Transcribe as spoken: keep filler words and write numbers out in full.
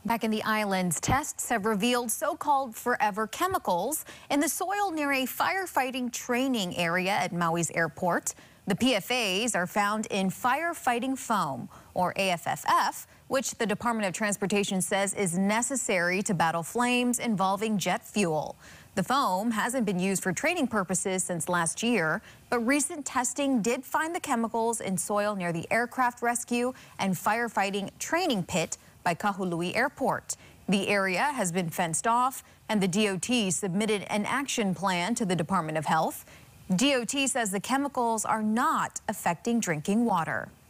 Back in the islands, tests have revealed so-called forever chemicals in the soil near a firefighting training area at Maui's airport. The P F A S are found in firefighting foam, or A F F F, which the Department of Transportation says is necessary to battle flames involving jet fuel. The foam hasn't been used for training purposes since last year, but recent testing did find the chemicals in soil near the aircraft rescue and firefighting training pit by Kahului Airport. The area has been fenced off, and the D O T submitted an action plan to the Department of Health. D O T says the chemicals are not affecting drinking water.